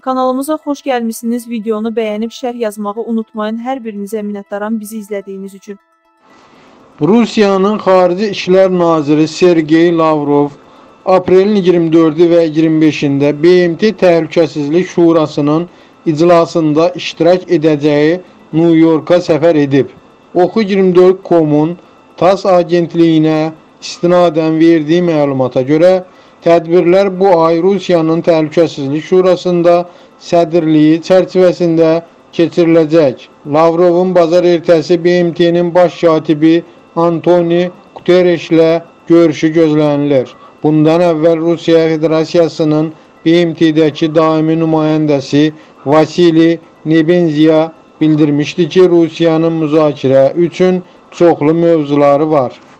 Kanalımıza xoş gəlmişsiniz. Videonu bəyənib şərh yazmağı unutmayın. Hər birinizə minnətdaram bizi izlədiyiniz üçün. Rusiyanın Xarici İşlər Naziri Sergey Lavrov aprelin 24-ü və 25-də BMT Təhlükəsizlik Şurasının iclasında iştirak edəcəyi New York'a səfər edib. Oxu24.com-un TASS agentliyinə istinadən verdiyi məlumata görə, tədbirlər bu ay Rusiyanın Təhlükəsizlik Şurasında sədrliyi çərçivəsində keçiriləcək. Lavrovun bazar ertəsi BMT-nin baş katibi Antoni Guterreslə görüşü gözlənilir. Bundan əvvəl Rusiya Federasiyasının BMT-dəki daimi nümayəndəsi Vasili Nebenziya bildirmişdi ki, Rusiyanın müzakirə üçün çoxlu mövzuları var.